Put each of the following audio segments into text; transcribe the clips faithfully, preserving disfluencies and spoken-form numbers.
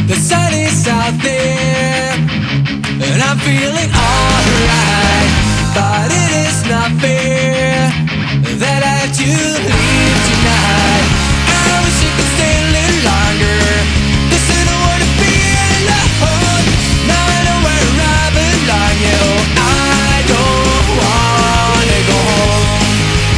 The sun is out there, and I'm feeling alright. But it is not fair that I have to leave tonight. I wish I could stay a little longer, 'cause I don't wanna be alone. Now I know where I belong, you know, I don't wanna go home.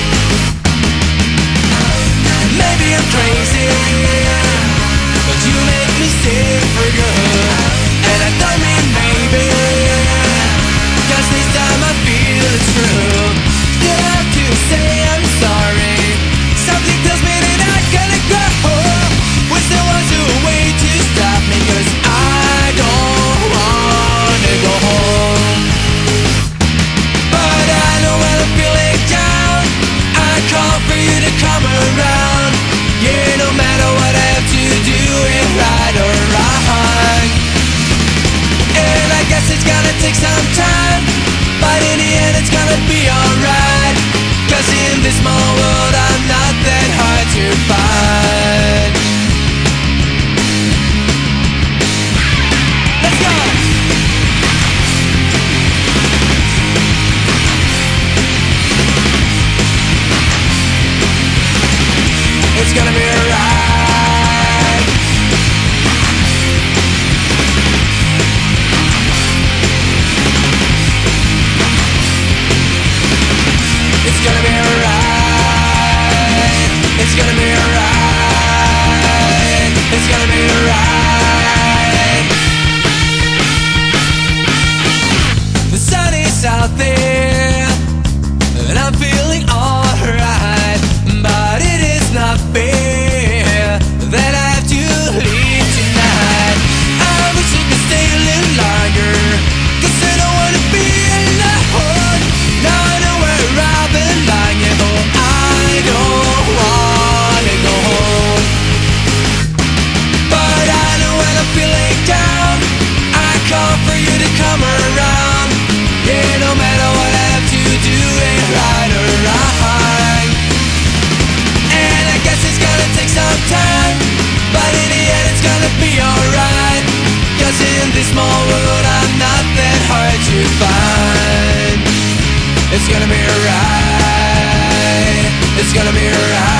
Maybe I'm crazy, but you make me stay for good. And I don't mean maybe, 'cause this time I feel it's true. You have to say I'm sorry. Something tells me that I gotta go. Wish there was a way to stop me, 'cause I don't wanna go home. But I know when I'm feeling down, I call for you to come around. Yeah, no matter what I have to do, it right or wrong. And I guess it's gonna take some time, but in the end it's gonna be alright. 'Cause in this small world I'm not that hard to find. Let's go! It's gonna be alright. It's gonna be alright. It's gonna be alright. It's gonna be alright. The sun is out there, and I'm feeling alright. But it is not fair that I have to leave tonight. I wish I could stay a little longer, 'cause I don't wanna be alone. Now I know where I belong, you know, I don't wanna go home. But I know when I'm feeling down, I call for you to come around. Yeah, no matter what I have to do, it right or wrong. And I guess it's gonna take some time, but in the end it's gonna be alright. 'Cause in this small world I'm not that hard to find. It's gonna be alright. It's gonna be alright.